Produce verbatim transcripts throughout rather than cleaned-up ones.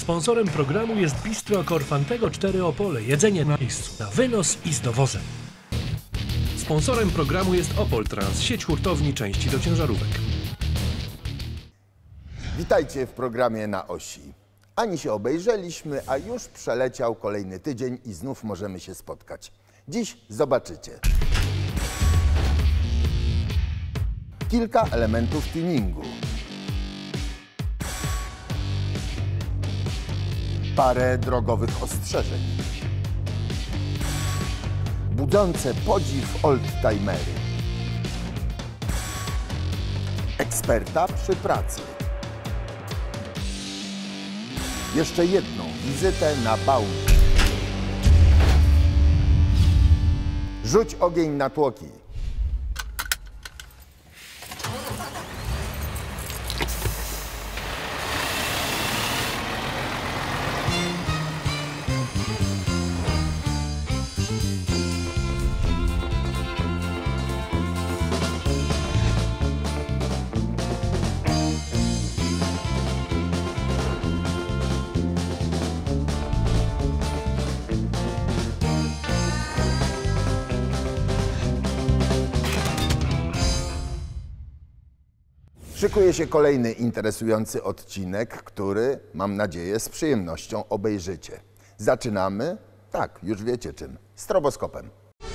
Sponsorem programu jest Bistro Korfantego cztery Opole. Jedzenie na miejscu, na wynos i z dowozem. Sponsorem programu jest Opol Trans, sieć hurtowni części do ciężarówek. Witajcie w programie Na Osi. Ani się obejrzeliśmy, a już przeleciał kolejny tydzień i znów możemy się spotkać. Dziś zobaczycie kilka elementów tuningu, parę drogowych ostrzeżeń, budzące podziw oldtimery, eksperta przy pracy, jeszcze jedną wizytę na Baumie. Rzuć ogień na tłoki. Szykuje się kolejny interesujący odcinek, który, mam nadzieję, z przyjemnością obejrzycie. Zaczynamy, tak, już wiecie czym, stroboskopem.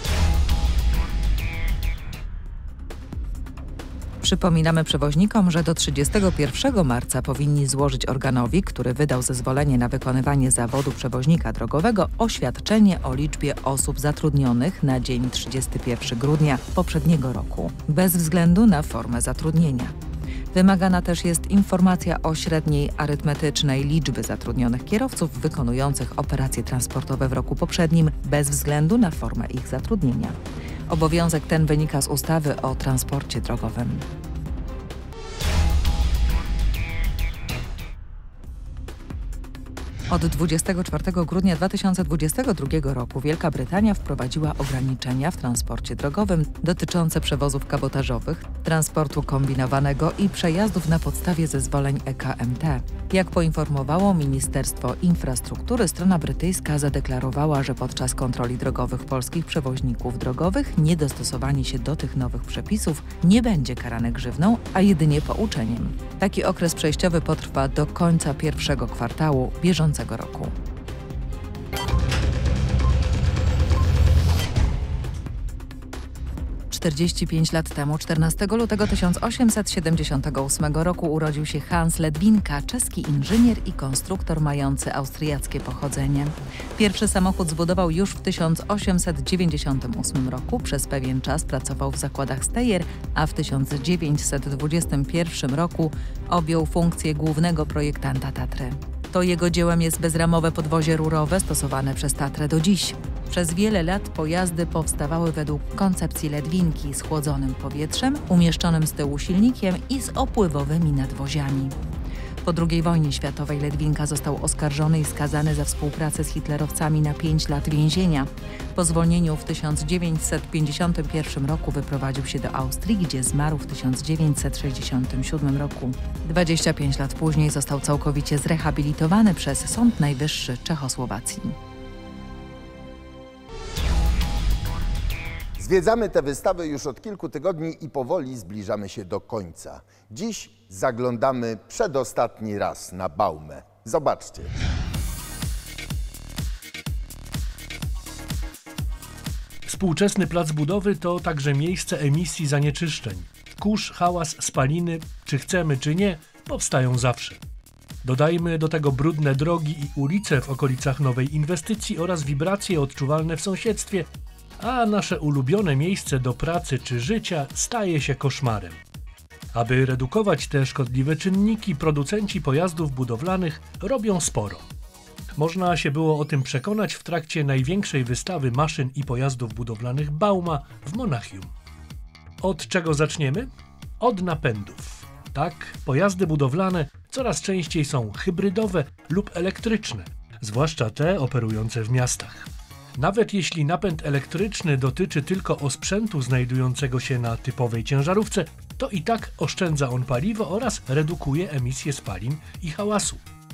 Przypominamy przewoźnikom, że do trzydziestego pierwszego marca powinni złożyć organowi, który wydał zezwolenie na wykonywanie zawodu przewoźnika drogowego, oświadczenie o liczbie osób zatrudnionych na dzień trzydziestego pierwszego grudnia poprzedniego roku, bez względu na formę zatrudnienia. Wymagana też jest informacja o średniej arytmetycznej liczby zatrudnionych kierowców wykonujących operacje transportowe w roku poprzednim, bez względu na formę ich zatrudnienia. Obowiązek ten wynika z ustawy o transporcie drogowym. Od dwudziestego czwartego grudnia dwa tysiące dwudziestego drugiego roku Wielka Brytania wprowadziła ograniczenia w transporcie drogowym dotyczące przewozów kabotażowych, transportu kombinowanego i przejazdów na podstawie zezwoleń E K M T. Jak poinformowało Ministerstwo Infrastruktury, strona brytyjska zadeklarowała, że podczas kontroli drogowych polskich przewoźników drogowych niedostosowanie się do tych nowych przepisów nie będzie karane grzywną, a jedynie pouczeniem. Taki okres przejściowy potrwa do końca pierwszego kwartału bieżącego roku. czterdzieści pięć lat temu, czternastego lutego tysiąc osiemset siedemdziesiątego ósmego roku urodził się Hans Ledwinka, czeski inżynier i konstruktor mający austriackie pochodzenie. Pierwszy samochód zbudował już w tysiąc osiemset dziewięćdziesiątym ósmym roku. Przez pewien czas pracował w zakładach Steyr, a w tysiąc dziewięćset dwudziestym pierwszym roku objął funkcję głównego projektanta Tatry. To jego dziełem jest bezramowe podwozie rurowe stosowane przez Tatrę do dziś. Przez wiele lat pojazdy powstawały według koncepcji Ledwinki z chłodzonym powietrzem, umieszczonym z tyłu silnikiem i z opływowymi nadwoziami. Po drugiej wojnie światowej Ledwinka został oskarżony i skazany za współpracę z hitlerowcami na pięć lat więzienia. Po zwolnieniu w tysiąc dziewięćset pięćdziesiątym pierwszym roku wyprowadził się do Austrii, gdzie zmarł w tysiąc dziewięćset sześćdziesiątym siódmym roku. dwadzieścia pięć lat później został całkowicie zrehabilitowany przez Sąd Najwyższy Czechosłowacji. Zwiedzamy tę wystawę już od kilku tygodni i powoli zbliżamy się do końca. Dziś zaglądamy przedostatni raz na Baumę. Zobaczcie. Współczesny plac budowy to także miejsce emisji zanieczyszczeń. Kurz, hałas, spaliny, czy chcemy, czy nie, powstają zawsze. Dodajmy do tego brudne drogi i ulice w okolicach nowej inwestycji oraz wibracje odczuwalne w sąsiedztwie, a nasze ulubione miejsce do pracy czy życia staje się koszmarem. Aby redukować te szkodliwe czynniki, producenci pojazdów budowlanych robią sporo. Można się było o tym przekonać w trakcie największej wystawy maszyn i pojazdów budowlanych Bauma w Monachium. Od czego zaczniemy? Od napędów. Tak, pojazdy budowlane coraz częściej są hybrydowe lub elektryczne, zwłaszcza te operujące w miastach. Nawet jeśli napęd elektryczny dotyczy tylko osprzętu znajdującego się na typowej ciężarówce, to i tak oszczędza on paliwo oraz redukuje emisję spalin i hałasu.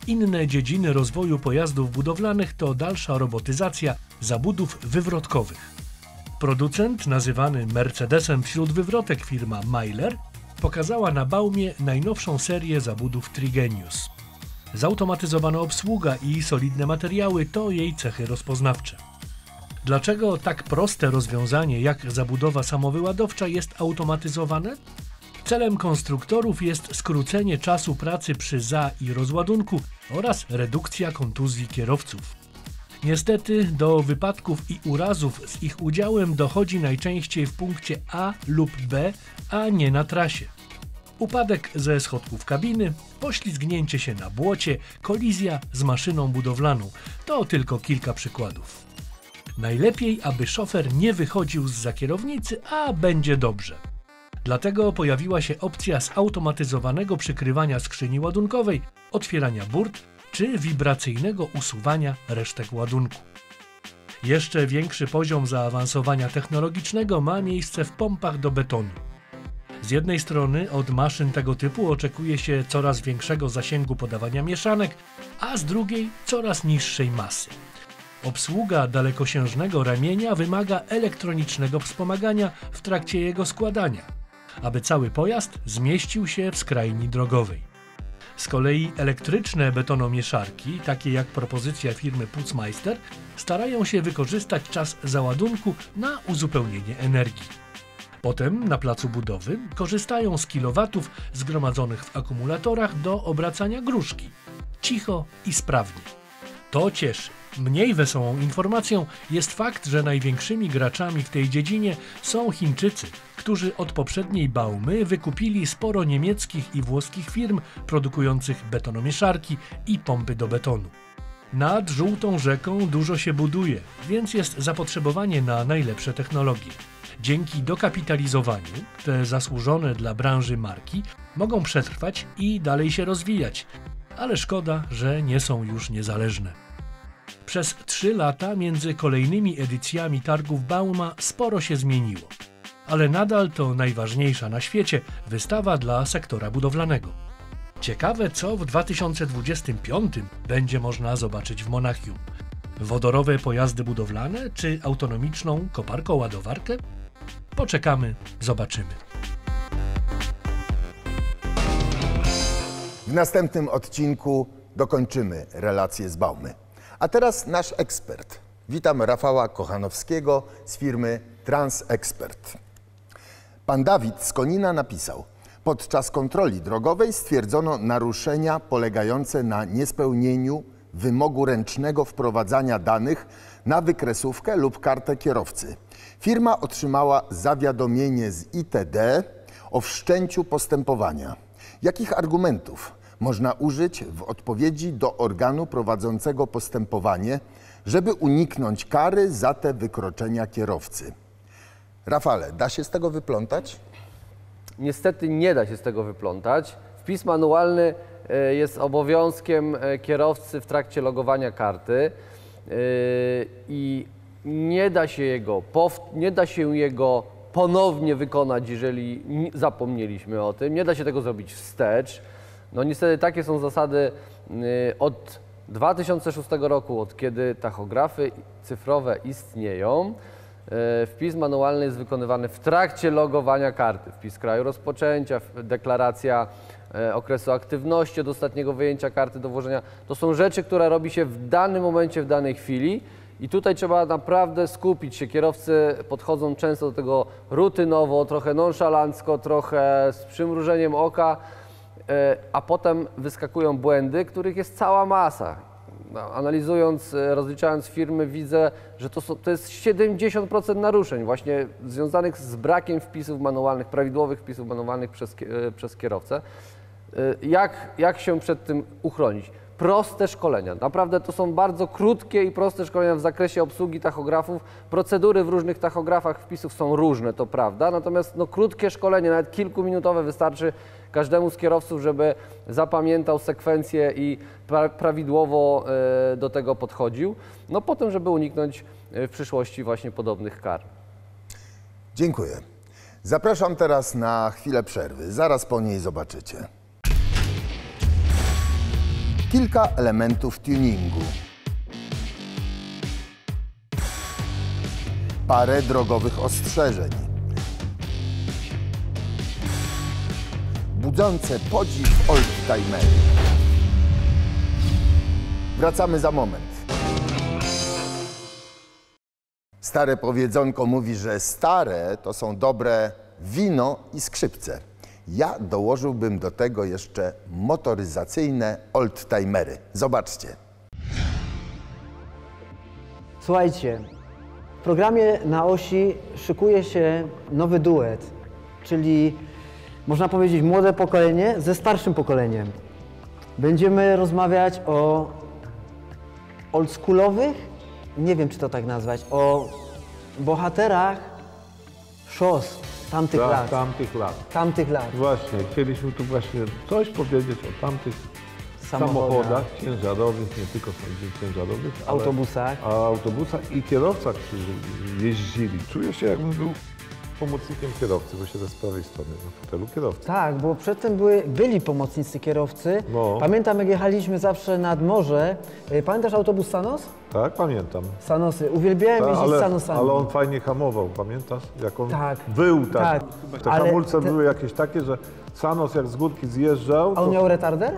Inne dziedziny rozwoju pojazdów budowlanych to dalsza robotyzacja zabudów wywrotkowych. Producent, nazywany Mercedesem wśród wywrotek firma Myler, pokazała na Baumie najnowszą serię zabudów Trigenius. Zautomatyzowana obsługa i solidne materiały to jej cechy rozpoznawcze. Dlaczego tak proste rozwiązanie jak zabudowa samowyładowcza jest automatyzowane? Celem konstruktorów jest skrócenie czasu pracy przy za- i rozładunku oraz redukcja kontuzji kierowców. Niestety do wypadków i urazów z ich udziałem dochodzi najczęściej w punkcie A lub B, a nie na trasie. Upadek ze schodków kabiny, poślizgnięcie się na błocie, kolizja z maszyną budowlaną – to tylko kilka przykładów. Najlepiej, aby szofer nie wychodził zza kierownicy, a będzie dobrze. Dlatego pojawiła się opcja zautomatyzowanego przykrywania skrzyni ładunkowej, otwierania burt czy wibracyjnego usuwania resztek ładunku. Jeszcze większy poziom zaawansowania technologicznego ma miejsce w pompach do betonu. Z jednej strony od maszyn tego typu oczekuje się coraz większego zasięgu podawania mieszanek, a z drugiej coraz niższej masy. Obsługa dalekosiężnego ramienia wymaga elektronicznego wspomagania w trakcie jego składania, aby cały pojazd zmieścił się w skrajni drogowej. Z kolei elektryczne betonomieszarki, takie jak propozycja firmy Putzmeister, starają się wykorzystać czas załadunku na uzupełnienie energii. Potem na placu budowy korzystają z kilowatów zgromadzonych w akumulatorach do obracania gruszki. Cicho i sprawnie. To cieszy. Mniej wesołą informacją jest fakt, że największymi graczami w tej dziedzinie są Chińczycy, którzy od poprzedniej Baumy wykupili sporo niemieckich i włoskich firm produkujących betonomieszarki i pompy do betonu. Nad Żółtą Rzeką dużo się buduje, więc jest zapotrzebowanie na najlepsze technologie. Dzięki dokapitalizowaniu te zasłużone dla branży marki mogą przetrwać i dalej się rozwijać, ale szkoda, że nie są już niezależne. Przez trzy lata między kolejnymi edycjami targów Bauma sporo się zmieniło, ale nadal to najważniejsza na świecie wystawa dla sektora budowlanego. Ciekawe, co w dwa tysiące dwudziestym piątym będzie można zobaczyć w Monachium. Wodorowe pojazdy budowlane czy autonomiczną koparko-ładowarkę? Poczekamy, zobaczymy. W następnym odcinku dokończymy relację z Baumy. A teraz nasz ekspert. Witam Rafała Kochanowskiego z firmy Transexpert. Pan Dawid z Konina napisał: podczas kontroli drogowej stwierdzono naruszenia polegające na niespełnieniu wymogu ręcznego wprowadzania danych na wykresówkę lub kartę kierowcy. Firma otrzymała zawiadomienie z I T D o wszczęciu postępowania. Jakich argumentów można użyć w odpowiedzi do organu prowadzącego postępowanie, żeby uniknąć kary za te wykroczenia kierowcy? Rafale, da się z tego wyplątać? Niestety nie da się z tego wyplątać. Wpis manualny jest obowiązkiem kierowcy w trakcie logowania karty i nie da się jego, nie da się jego ponownie wykonać, jeżeli zapomnieliśmy o tym. Nie da się tego zrobić wstecz. No niestety takie są zasady od dwa tysiące szóstego roku, od kiedy tachografy cyfrowe istnieją. Wpis manualny jest wykonywany w trakcie logowania karty. Wpis kraju rozpoczęcia, deklaracja okresu aktywności od ostatniego wyjęcia karty do włożenia. To są rzeczy, które robi się w danym momencie, w danej chwili. I tutaj trzeba naprawdę skupić się. Kierowcy podchodzą często do tego rutynowo, trochę nonszalancko, trochę z przymrużeniem oka, a potem wyskakują błędy, których jest cała masa. Analizując, rozliczając firmy, widzę, że to, są, to jest siedemdziesiąt procent naruszeń właśnie związanych z brakiem wpisów manualnych, prawidłowych wpisów manualnych przez, przez kierowcę. Jak, jak się przed tym uchronić? Proste szkolenia. Naprawdę to są bardzo krótkie i proste szkolenia w zakresie obsługi tachografów. Procedury w różnych tachografach wpisów są różne, to prawda, natomiast no, krótkie szkolenie, nawet kilkuminutowe, wystarczy każdemu z kierowców, żeby zapamiętał sekwencję i pra prawidłowo e, do tego podchodził, no potem, żeby uniknąć w przyszłości właśnie podobnych kar. Dziękuję. Zapraszam teraz na chwilę przerwy. Zaraz po niej zobaczycie. kilka elementów tuningu, parę drogowych ostrzeżeń, budzące podziw oldtimery. Wracamy za moment. Stare powiedzonko mówi, że stare to są dobre wino i skrzypce. Ja dołożyłbym do tego jeszcze motoryzacyjne oldtimery. Zobaczcie. Słuchajcie, w programie Na Osi szykuje się nowy duet, czyli można powiedzieć młode pokolenie ze starszym pokoleniem. Będziemy rozmawiać o oldschoolowych, nie wiem czy to tak nazwać, o bohaterach szos tamtych Tak, lat. tamtych lat. Tamtych lat. Właśnie, chcieliśmy tu właśnie coś powiedzieć o tamtych Samochodach. samochodach ciężarowych, nie tylko ciężarowych, ale Autobusach. a autobusach i kierowcach, którzy jeździli. Czuję się, jakbym był pomocnikiem kierowcy, bo siedzę z prawej strony na fotelu kierowcy. Tak, bo przedtem były, byli pomocnicy kierowcy. No. Pamiętam, jak jechaliśmy zawsze nad morze. Y, Pamiętasz autobus Sanos? Tak, pamiętam. Sanosy. Uwielbiałem Ta, jeździć ale, Sanosami. ale on fajnie hamował, pamiętasz? Jak on Tak. był tak. Tak. Te Ale hamulce te- były jakieś takie, że Sanos jak z górki zjeżdżał. A on to- miał retarder?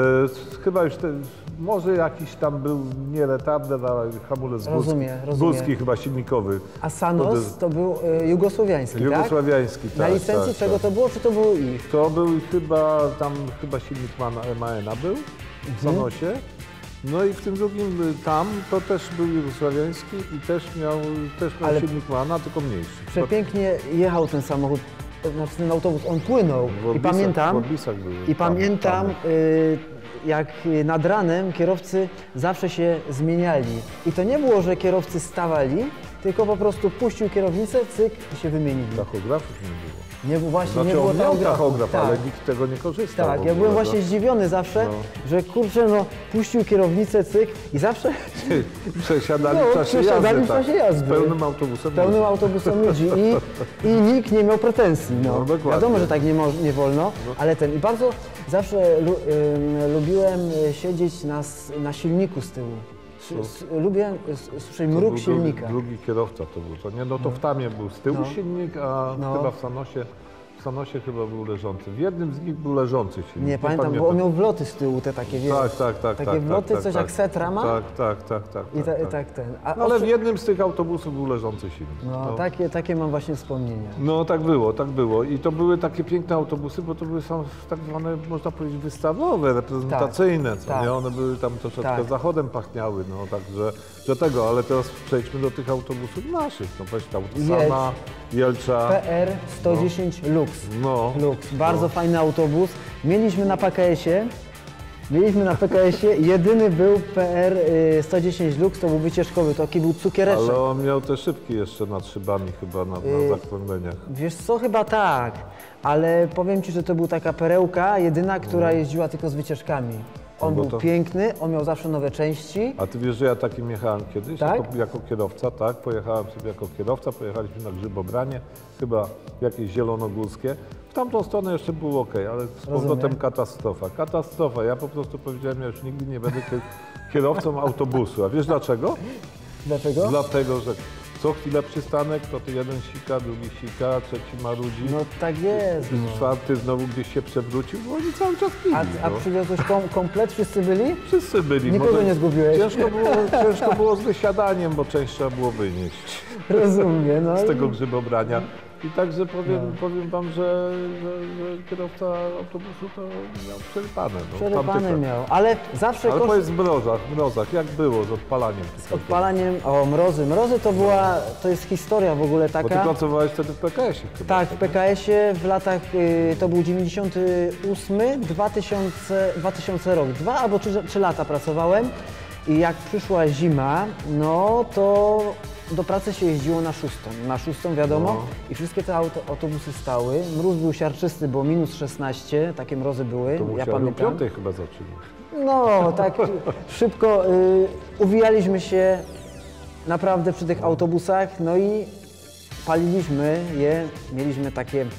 E, chyba już te, może jakiś tam był nie retarder, ale hamulec Rozumiem, górski, rozumiem. górski chyba silnikowy. A Sanos to był y, jugosłowiański, Jugosławiański, tak? tak. Na licencji tak, czego tak. to było, czy to było ich? To był chyba, tam chyba silnik Maena był w Mhm. Sanosie. No i w tym drugim y, tam to też był jugosławiański i też miał, też miał Ale- silnik Maena, tylko mniejszy. Przepięknie jechał ten samochód, znaczy ten autobus, on płynął. W I Orbisach- pamiętam, w Orbisach były i tam- pamiętam tam. y, jak nad ranem kierowcy zawsze się zmieniali. I to nie było, że kierowcy stawali, tylko po prostu puścił kierownicę, cyk i się wymienili. Tachografów nie było. Nie, było- właśnie Znaczy nie było on miał tachografu. tachograf, Tak. ale nikt z tego nie korzystał. w Tak, ja ogóle, byłem no. właśnie zdziwiony zawsze, No. że kurczę, no puścił kierownicę, cyk i zawsze Przesiadali No, w czasie przesiadali jazdy, w czasie tak. jazdy. Pełnym autobusem. pełnym ludzi. autobusem ludzi i, i nikt nie miał pretensji. No. No, dokładnie. Wiadomo, że tak nie, mo- nie wolno, ale ten. I bardzo zawsze lu, ym, lubiłem y, siedzieć na, s- na silniku z tyłu. S- s- Lubię s- słyszeć To mruk był silnika. Drugi, drugi kierowca to był. To nie, no to w Tamie był z tyłu No. silnik, a No. chyba w Sanosie, w Sanosie chyba był leżący. W jednym z nich był leżący silnik. Nie pamiętam, bo on miał wloty z tyłu, te takie, wiesz, Tak, tak, tak. takie tak, wloty, tak, coś tak, jak Setra ma. Tak, tak, tak, tak. I, ta, tak, i tak ten. A No, ale w ostrze- jednym z tych autobusów był leżący silnik. no, takie, takie mam właśnie wspomnienia. No tak było, tak było. I to były takie piękne autobusy, bo to były są tak zwane, można powiedzieć, wystawowe, reprezentacyjne, co tak. nie? One były tam troszeczkę Tak. zachodem pachniały, no także, że tego, ale teraz przejdźmy do tych autobusów naszych, no weź tam Sama, Jelcza, P R sto dziesięć Lux. no. Lux, bardzo fajny autobus. Mieliśmy na P K S-ie, mieliśmy na P K S-ie, jedyny był P R y, sto dziesięć Lux, to był wycieczkowy, to taki był cukiereczek. Ale on miał te szybki jeszcze nad szybami chyba, na, Y- na zakręgleniach. Wiesz co, chyba tak, ale powiem Ci, że to był taka perełka, jedyna, która jeździła tylko z wycieczkami. On No bo był to- piękny, on miał zawsze nowe części. A ty wiesz, że ja takim jechałem kiedyś, Tak? jako, jako kierowca, tak, pojechałem sobie jako kierowca, pojechaliśmy na Grzybobranie, chyba jakieś zielonogórskie. W tamtą stronę jeszcze było ok, ale z Rozumiem. powrotem katastrofa. Katastrofa. Ja po prostu powiedziałem, ja już nigdy nie będę kier- kierowcą autobusu. A wiesz dlaczego? Dlaczego? Dlatego, że co chwilę przystanek, to ty jeden sika, drugi sika, trzeci marudzi, No tak jest. No. czwarty znowu gdzieś się przewrócił, bo oni cały czas pili. A, a no. przywiozłeś kom, komplet, wszyscy byli? Wszyscy byli. Nikogo Może nie zgubiłeś? Ciężko było, ciężko było z wysiadaniem, bo część trzeba było wynieść Rozumiem. No. z tego grzybobrania. I także powiem, No. powiem wam, że, że, że kierowca autobusu to miał przerpane. No, w Przerepane tamtych- miał, ale zawsze Ale koszt... powiedz w mrozach, w mrozach, jak było z odpalaniem? tych autobusów? Odpalaniem, o mrozy, mrozy to była, to jest historia w ogóle Bo ty taka. pracowałeś wtedy w P K S-ie chyba. Tak, w P K S-ie w latach, y, to był dziewięćdziesiąty ósmy, dwa tysiące, dwa tysiące rok, dwa albo trzy, trzy lata pracowałem i jak przyszła zima, no to do pracy się jeździło na szóstą, na szóstą wiadomo No. i wszystkie te auto, autobusy stały, mróz był siarczysty, bo minus szesnaście, takie mrozy były, To ja musiałem o pamiętam. piątej chyba zaczęli. No, tak szybko y, uwijaliśmy się naprawdę przy tych autobusach, no i paliliśmy je, mieliśmy takie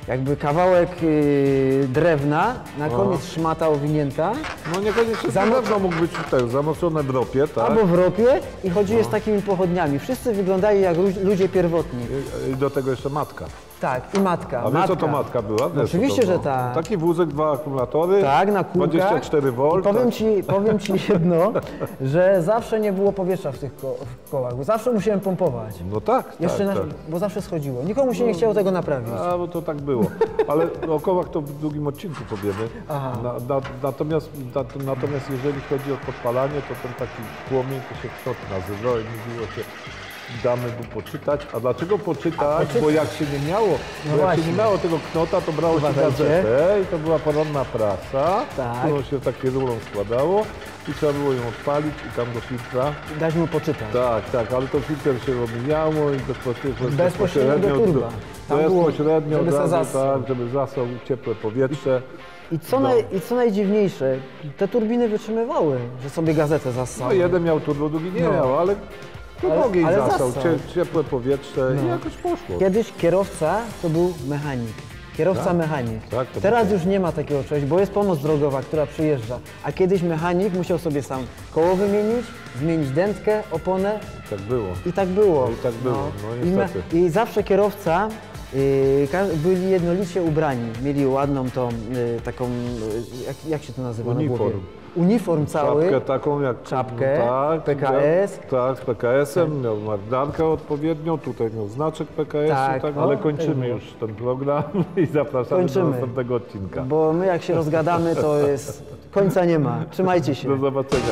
jakby kawałek y, drewna, na No. koniec szmata owinięta, No niekoniecznie Zamo- drewno mógł być tutaj zamoczone w ropie, tak? albo w ropie i chodziły z takimi pochodniami. Wszyscy wyglądali jak lu- ludzie pierwotni. I, I do tego jeszcze matka. Tak, i matka. A wiesz matka. co to matka była? Wiesz, co oczywiście, to że było? tak. Taki wózek, dwa akumulatory, Tak, na kółkach. dwadzieścia cztery wolt. I powiem tak. ci, powiem ci jedno, że zawsze nie było powietrza w tych ko w kołach, bo zawsze musiałem pompować. No tak, Jeszcze tak, na, tak. bo zawsze schodziło. Nikomu się nie chciało tego naprawić. A, bo to tak było. Ale o kołach to w drugim odcinku powiemy. Aha. Na, na, natomiast, na, natomiast jeżeli chodzi o podpalanie, to ten taki płomień to się knot nazywał i mówiło się, damy mu poczytać. A dlaczego poczytać? Bo jak się nie miało, No bo jak się właśnie. nie miało tego knota, to brało się Uważajcie. gazetę i to była poronna prasa, Tak. którą się takie rulą składało i trzeba było ją odpalić i tam do filtra. Dać mu poczytać. Tak, tak, ale to filtr się rozumiało i bezpośrednio, Bezpośrednio do turba. Tam było, bezpośrednio żeby od se razu, zasał. tak, żeby zasał ciepłe powietrze. I co, naj, I co najdziwniejsze, te turbiny wytrzymywały, że sobie gazetę No zassały. jeden miał turbo, drugi nie No. miał, ale to Ale- ogień ale zasał, zasał. cie, ciepłe powietrze i No. jakoś poszło. Kiedyś kierowca to był mechanik. Kierowca Tak, mechanik. tak, to Teraz prawda. już nie ma takiego czegoś, bo jest pomoc drogowa, która przyjeżdża. A kiedyś mechanik musiał sobie sam koło wymienić, zmienić dętkę, oponę Tak było. i tak było. I tak było, no I, me- niestety. I zawsze kierowca yy, ka- byli jednolicie ubrani. Mieli ładną tą yy, taką, yy, jak, jak się to nazywa na Uniform. głowie? Uniform cały. Czapkę taką jak... Czapkę, no tak, P K S. Miał, tak, z P K S-em, miał marynarkę odpowiednią, tutaj miał znaczek P K S-u, Tak, tak, no, ale tak kończymy było. już ten program i zapraszamy Kończymy. do następnego odcinka. Bo my jak się rozgadamy, to jest końca nie ma. Trzymajcie się. Do zobaczenia.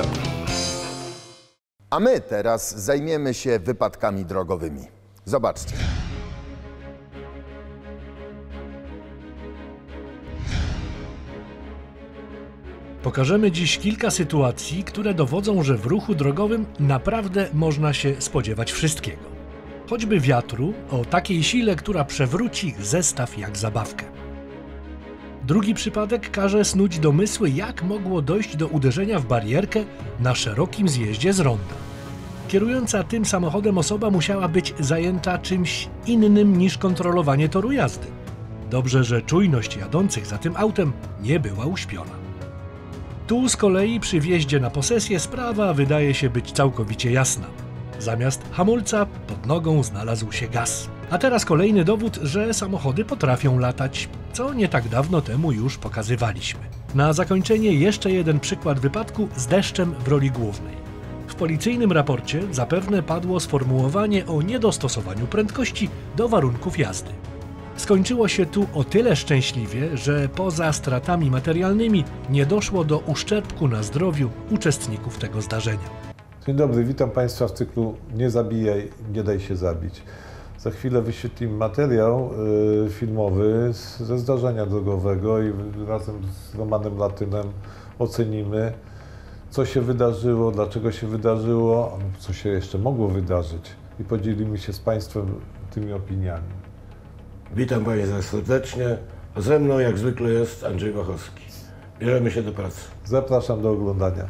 A my teraz zajmiemy się wypadkami drogowymi. Zobaczcie. Pokażemy dziś kilka sytuacji, które dowodzą, że w ruchu drogowym naprawdę można się spodziewać wszystkiego. Choćby wiatru o takiej sile, która przewróci zestaw jak zabawkę. Drugi przypadek każe snuć domysły, jak mogło dojść do uderzenia w barierkę na szerokim zjeździe z ronda. Kierująca tym samochodem osoba musiała być zajęta czymś innym niż kontrolowanie toru jazdy. Dobrze, że czujność jadących za tym autem nie była uśpiona. Tu z kolei przy wjeździe na posesję sprawa wydaje się być całkowicie jasna. Zamiast hamulca pod nogą znalazł się gaz. A teraz kolejny dowód, że samochody potrafią latać, co nie tak dawno temu już pokazywaliśmy. Na zakończenie jeszcze jeden przykład wypadku z deszczem w roli głównej. W policyjnym raporcie zapewne padło sformułowanie o niedostosowaniu prędkości do warunków jazdy. Skończyło się tu o tyle szczęśliwie, że poza stratami materialnymi nie doszło do uszczerbku na zdrowiu uczestników tego zdarzenia. Dzień dobry, witam Państwa w cyklu Nie zabijaj, nie daj się zabić. Za chwilę wyświetlimy materiał y, filmowy z, ze zdarzenia drogowego i razem z Romanem Latynem ocenimy, co się wydarzyło, dlaczego się wydarzyło, co się jeszcze mogło wydarzyć i podzielimy się z Państwem tymi opiniami. Witam Państwa serdecznie. Ze mną jak zwykle jest Andrzej Wachowski. Bierzemy się do pracy. Zapraszam do oglądania.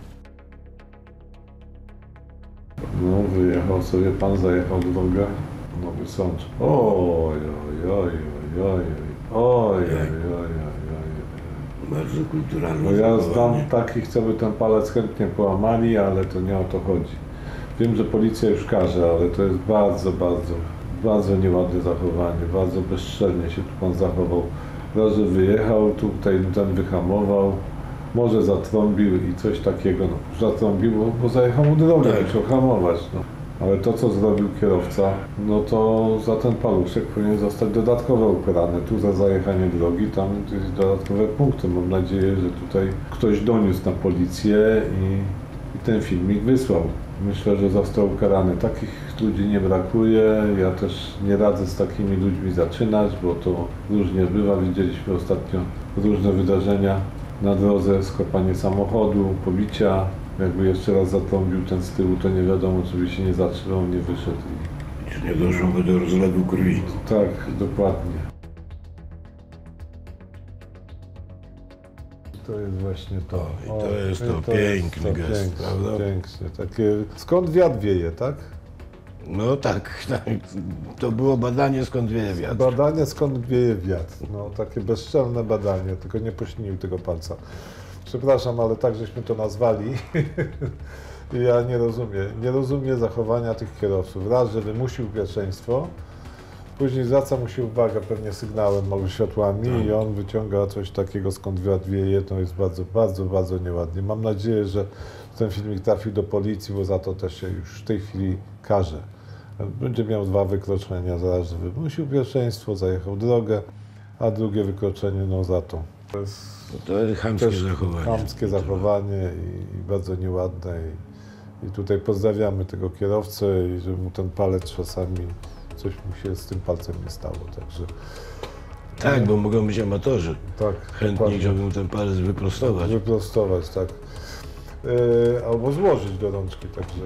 No, wyjechał sobie Pan, zajechał drogę. Nowy Sącz. Oj, oj, oj, oj, oj, oj, oj, oj, oj, oj. Bardzo kulturalne No ja zachowanie. znam takich, co by ten palec chętnie połamali, ale to nie o to chodzi. Wiem, że policja już każe, ale to jest bardzo, bardzo, bardzo nieładne zachowanie. Bardzo bezczelnie się tu Pan zachował. Raz, że wyjechał, tutaj ten wyhamował, może zatrąbił i coś takiego. No, zatrąbił, bo, bo zajechał mu drogę, Tak. musiał hamować. No. Ale to, co zrobił kierowca, no to za ten paluszek powinien zostać dodatkowo ukarany. Tu za zajechanie drogi, tam jest dodatkowe punkty. Mam nadzieję, że tutaj ktoś doniósł na policję i, i ten filmik wysłał. Myślę, że został ukarany. Takich ludzi nie brakuje. Ja też nie radzę z takimi ludźmi zaczynać, bo to różnie bywa. Widzieliśmy ostatnio różne wydarzenia na drodze, skopanie samochodu, pobicia. Jakby jeszcze raz zatrąbił ten z tyłu, to nie wiadomo, czy by się nie zatrzymał, nie wyszedł. Czy nie doszło do rozlewu krwi? Tak, dokładnie. To jest właśnie to. O, i to jest to piękny gest, piękne, prawda? pięknie, takie... Skąd wiatr wieje, tak? No tak, tak, to było badanie, skąd wieje wiatr. Badanie, skąd wieje wiatr. No, takie bezczelne badanie, tylko nie pośnił tego palca. Przepraszam, ale tak żeśmy to nazwali. Ja nie rozumiem. Nie rozumiem zachowania tych kierowców. Raz, że wymusił pierwszeństwo, później zwraca mu się uwagę pewnie sygnałem albo światłami tak. I on wyciąga coś takiego, skąd wiatr wieje. To jest bardzo, bardzo, bardzo nieładnie. Mam nadzieję, że ten filmik trafił do policji, bo za to też się już w tej chwili karze. Będzie miał dwa wykroczenia, zaraz, że wymusił pierwszeństwo, zajechał drogę, a drugie wykroczenie no za to. To jest, to jest chamskie zachowanie. Chamskie zachowanie i, i bardzo nieładne. I, I tutaj pozdrawiamy tego kierowcę i żeby mu ten palec czasami, coś mu się z tym palcem nie stało. Także, tak, e, bo mogą być amatorzy. Tak, chętni, żeby mu ten palec wyprostować. Wyprostować, tak. E, albo złożyć do rączki, także.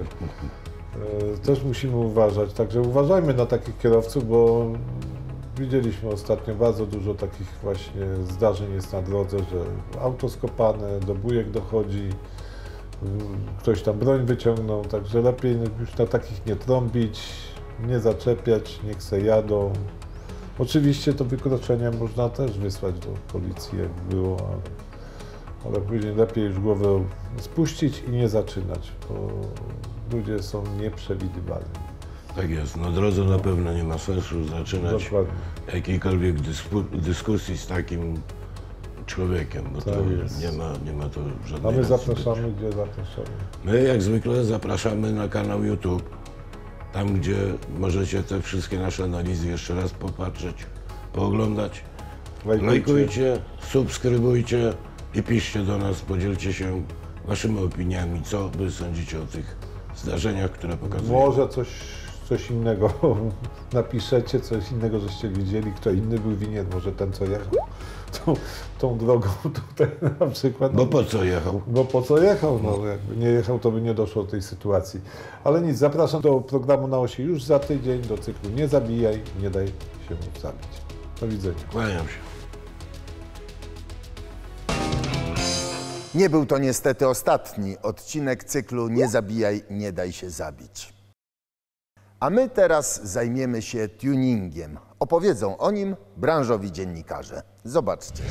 Też musimy uważać, także uważajmy na takich kierowców, bo widzieliśmy ostatnio bardzo dużo takich właśnie zdarzeń jest na drodze, że auto skopane, do bujek dochodzi, ktoś tam broń wyciągnął, także lepiej już na takich nie trąbić, nie zaczepiać, niech se jadą. Oczywiście to wykroczenie można też wysłać do policji, jak było, ale, ale później lepiej już głowę spuścić i nie zaczynać, bo ludzie są nieprzewidywalni. Tak jest, na drodze na pewno nie ma sensu zaczynać Dokładnie. jakiejkolwiek dyskusji z takim człowiekiem, bo tak to jest. nie ma, nie ma to żadnej. A my zapraszamy, być. Gdzie zapraszamy? My jak zwykle zapraszamy na kanał YouTube, tam gdzie możecie te wszystkie nasze analizy jeszcze raz popatrzeć, pooglądać. Lajkujcie, Lajkujcie subskrybujcie i piszcie do nas, podzielcie się waszymi opiniami, co wy sądzicie o tych zdarzeniach, które pokazują. Może coś, coś innego napiszecie, coś innego żeście widzieli, kto inny był winien, może ten, co jechał tą, tą drogą tutaj na przykład. Bo po co jechał? Bo po co jechał, no jakby nie jechał, to by nie doszło do tej sytuacji. Ale nic, zapraszam do programu Na Osi już za tydzień, do cyklu Nie zabijaj, nie daj się zabić. Do widzenia. Kłaniam się. Nie był to niestety ostatni odcinek cyklu Nie zabijaj, nie daj się zabić. A my teraz zajmiemy się tuningiem. Opowiedzą o nim branżowi dziennikarze. Zobaczcie.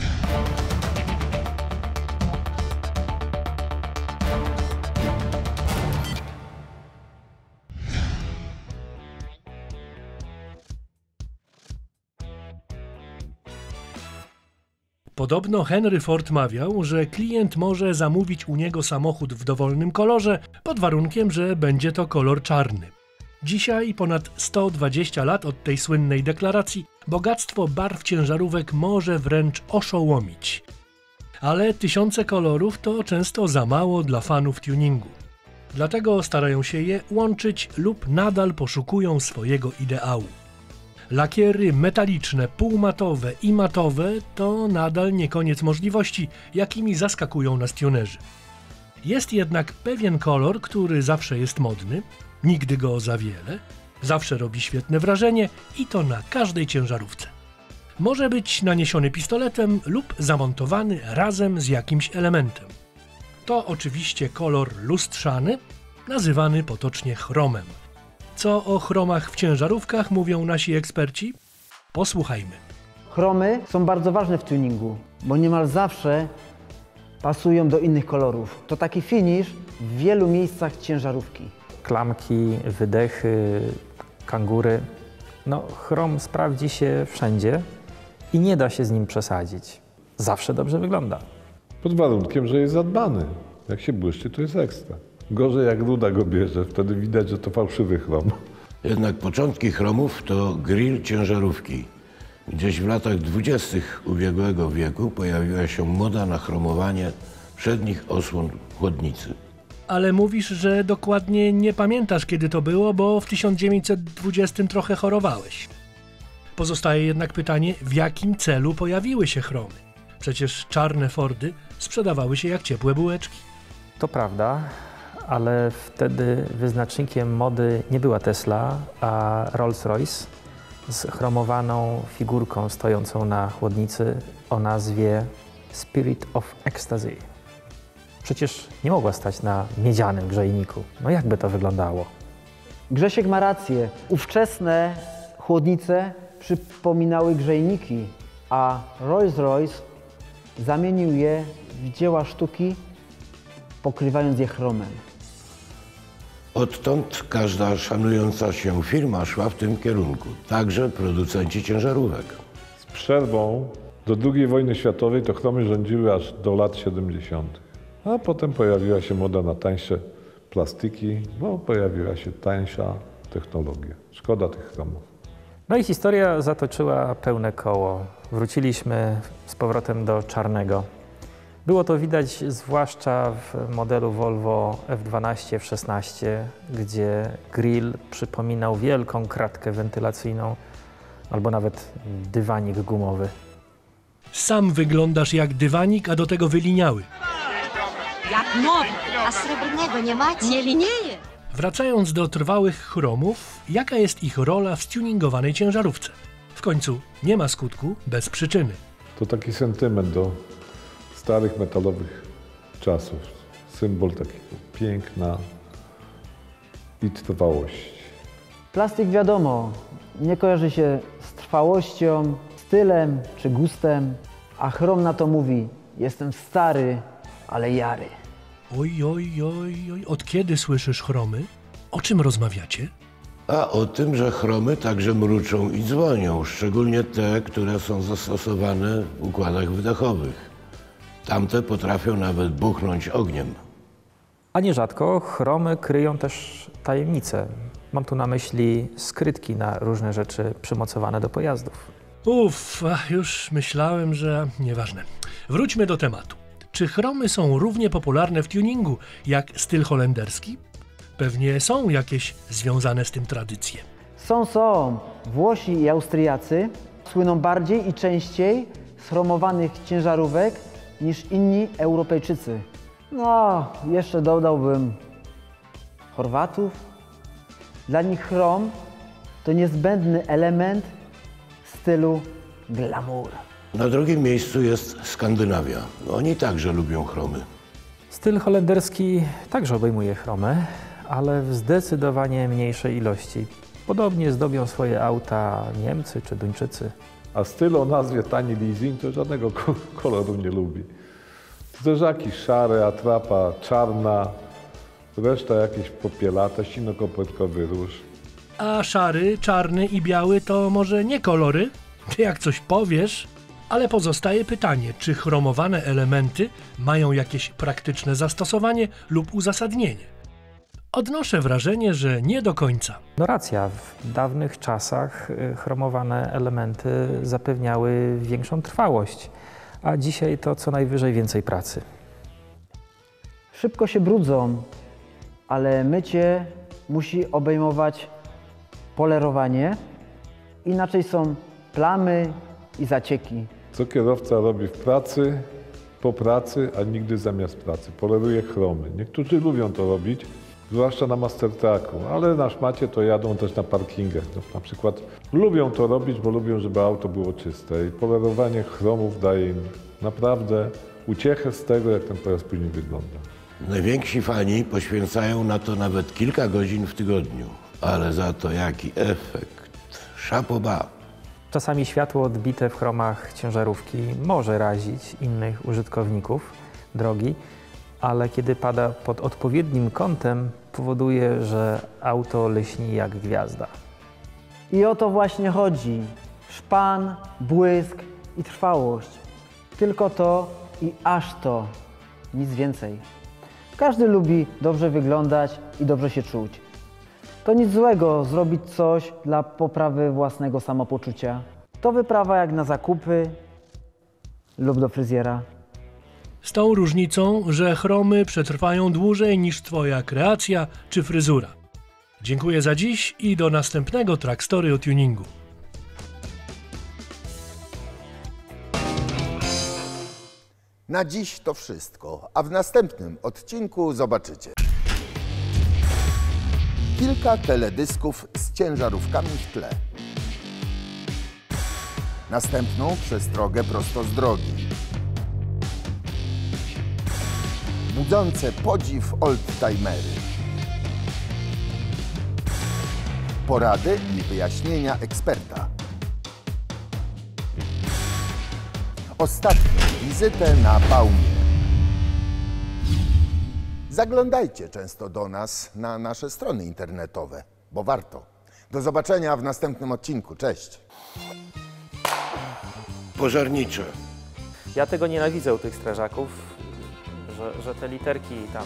Podobno Henry Ford mawiał, że klient może zamówić u niego samochód w dowolnym kolorze, pod warunkiem, że będzie to kolor czarny. Dzisiaj, ponad sto dwadzieścia lat od tej słynnej deklaracji, bogactwo barw ciężarówek może wręcz oszołomić. Ale tysiące kolorów to często za mało dla fanów tuningu. Dlatego starają się je łączyć lub nadal poszukują swojego ideału. Lakiery metaliczne, półmatowe i matowe to nadal nie koniec możliwości, jakimi zaskakują nas tunerzy. Jest jednak pewien kolor, który zawsze jest modny, nigdy go za wiele, zawsze robi świetne wrażenie i to na każdej ciężarówce. Może być naniesiony pistoletem lub zamontowany razem z jakimś elementem. To oczywiście kolor lustrzany, nazywany potocznie chromem. Co o chromach w ciężarówkach mówią nasi eksperci? Posłuchajmy. Chromy są bardzo ważne w tuningu, bo niemal zawsze pasują do innych kolorów. To taki finish w wielu miejscach ciężarówki. Klamki, wydechy, kangury. No, chrom sprawdzi się wszędzie i nie da się z nim przesadzić. Zawsze dobrze wygląda. Pod warunkiem, że jest zadbany. Jak się błyszczy, to jest ekstra. Gorzej jak ruda go bierze, wtedy widać, że to fałszywy chrom. Jednak początki chromów to grill ciężarówki. Gdzieś w latach dwudziestych ubiegłego wieku pojawiła się moda na chromowanie przednich osłon chłodnicy. Ale mówisz, że dokładnie nie pamiętasz, kiedy to było, bo w tysiąc dziewięćset dwudziestym trochę chorowałeś. Pozostaje jednak pytanie, w jakim celu pojawiły się chromy? Przecież czarne Fordy sprzedawały się jak ciepłe bułeczki. To prawda, ale wtedy wyznacznikiem mody nie była Tesla, a Rolls-Royce z chromowaną figurką stojącą na chłodnicy o nazwie Spirit of Ecstasy. Przecież nie mogła stać na miedzianym grzejniku. No jakby to wyglądało? Grzesiek ma rację. Ówczesne chłodnice przypominały grzejniki, a Rolls-Royce zamienił je w dzieła sztuki, pokrywając je chromem. Odtąd każda szanująca się firma szła w tym kierunku, także producenci ciężarówek. Z przerwą do drugiej wojny światowej to chromy rządziły aż do lat siedemdziesiątych. A potem pojawiła się moda na tańsze plastiki, bo pojawiła się tańsza technologia. Szkoda tych chromów. No i historia zatoczyła pełne koło. Wróciliśmy z powrotem do czarnego. Było to widać zwłaszcza w modelu Volvo F dwanaście, F szesnaście, gdzie grill przypominał wielką kratkę wentylacyjną albo nawet dywanik gumowy. Sam wyglądasz jak dywanik, a do tego wyliniały. Jak nowy, a srebrnego nie macie? Nie linieje. Wracając do trwałych chromów, jaka jest ich rola w stuningowanej ciężarówce? W końcu nie ma skutku bez przyczyny. To taki sentyment do starych metalowych czasów. Symbol takiego piękna i trwałości. Plastik, wiadomo, nie kojarzy się z trwałością, stylem czy gustem, a chrom na to mówi: jestem stary, ale jary. Oj, oj, oj, oj, od kiedy słyszysz chromy? O czym rozmawiacie? A o tym, że chromy także mruczą i dzwonią, szczególnie te, które są zastosowane w układach wydechowych. Tamte potrafią nawet buchnąć ogniem. A nierzadko chromy kryją też tajemnice. Mam tu na myśli skrytki na różne rzeczy przymocowane do pojazdów. Uff, ach, już myślałem, że nieważne. Wróćmy do tematu. Czy chromy są równie popularne w tuningu jak styl holenderski? Pewnie są jakieś związane z tym tradycje. Są, są. Włosi i Austriacy słyną bardziej i częściej z chromowanych ciężarówek niż inni Europejczycy. No, jeszcze dodałbym Chorwatów. Dla nich chrom to niezbędny element stylu glamour. Na drugim miejscu jest Skandynawia. Oni także lubią chromy. Styl holenderski także obejmuje chromy, ale w zdecydowanie mniejszej ilości. Podobnie zdobią swoje auta Niemcy czy Duńczycy. A styl o nazwie tani leasing to żadnego koloru nie lubi. Zderzaki szare, atrapa czarna, reszta jakieś popielate, sino-koperkowy róż. A szary, czarny i biały to może nie kolory? Ty jak coś powiesz? Ale pozostaje pytanie, czy chromowane elementy mają jakieś praktyczne zastosowanie lub uzasadnienie? Odnoszę wrażenie, że nie do końca. No racja, w dawnych czasach chromowane elementy zapewniały większą trwałość, a dzisiaj to co najwyżej więcej pracy. Szybko się brudzą, ale mycie musi obejmować polerowanie, inaczej są plamy i zacieki. Co kierowca robi w pracy, po pracy, a nigdy zamiast pracy? Poleruje chromy. Niektórzy lubią to robić, zwłaszcza na Mastertracku, ale na szmacie to jadą też na parkingach. No, na przykład lubią to robić, bo lubią, żeby auto było czyste i polerowanie chromów daje im naprawdę uciechę z tego, jak ten pojazd później wygląda. Najwięksi fani poświęcają na to nawet kilka godzin w tygodniu, ale za to jaki efekt. Chapeau bas. Czasami światło odbite w chromach ciężarówki może razić innych użytkowników drogi, ale kiedy pada pod odpowiednim kątem, powoduje, że auto lśni jak gwiazda. I o to właśnie chodzi. Szpan, błysk i trwałość. Tylko to i aż to. Nic więcej. Każdy lubi dobrze wyglądać i dobrze się czuć. To nic złego zrobić coś dla poprawy własnego samopoczucia. To wyprawa jak na zakupy lub do fryzjera. Z tą różnicą, że chromy przetrwają dłużej niż twoja kreacja czy fryzura. Dziękuję za dziś i do następnego Track Story o tuningu. Na dziś to wszystko, a w następnym odcinku zobaczycie kilka teledysków z ciężarówkami w tle, następną przestrogę prosto z drogi, budzące podziw oldtimery, porady i wyjaśnienia eksperta. Ostatnią wizytę na Baumie. Zaglądajcie często do nas na nasze strony internetowe, bo warto. Do zobaczenia w następnym odcinku. Cześć! Pożarnicze. Ja tego nienawidzę u tych strażaków, że, że te literki tam...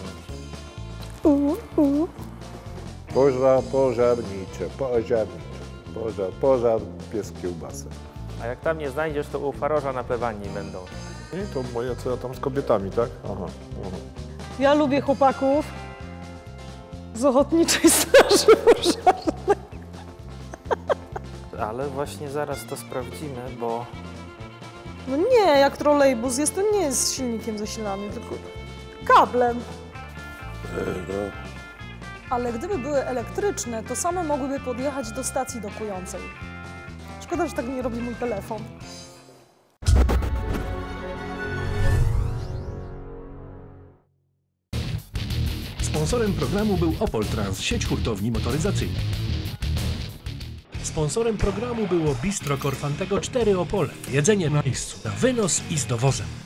Pożar, pożarnicze, pożarnicze, pożar, pożar, pies kiełbasę. A jak tam nie znajdziesz, to u faroża na plewanii będą. I to moje, co ja tam z kobietami, tak? Aha, aha. Ja lubię chłopaków z Ochotniczej Straży Pożarnej. Ale właśnie zaraz to sprawdzimy, bo... No nie, jak trolejbus jest, to nie jest silnikiem zasilany, tylko kablem. No, Ale gdyby były elektryczne, to same mogłyby podjechać do stacji dokującej. Szkoda, że tak nie robi mój telefon. Sponsorem programu był Opol Trans, sieć hurtowni motoryzacyjnych. Sponsorem programu było Bistro Korfantego cztery Opole. Jedzenie na miejscu, na wynos i z dowozem.